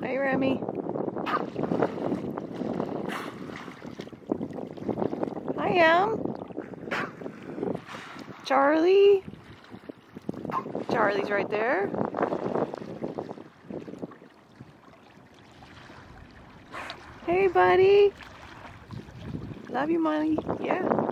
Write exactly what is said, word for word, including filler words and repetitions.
Hey, Remy. I am. Charlie. Charlie's right there. Hey, buddy. Love you, mommy. Yeah.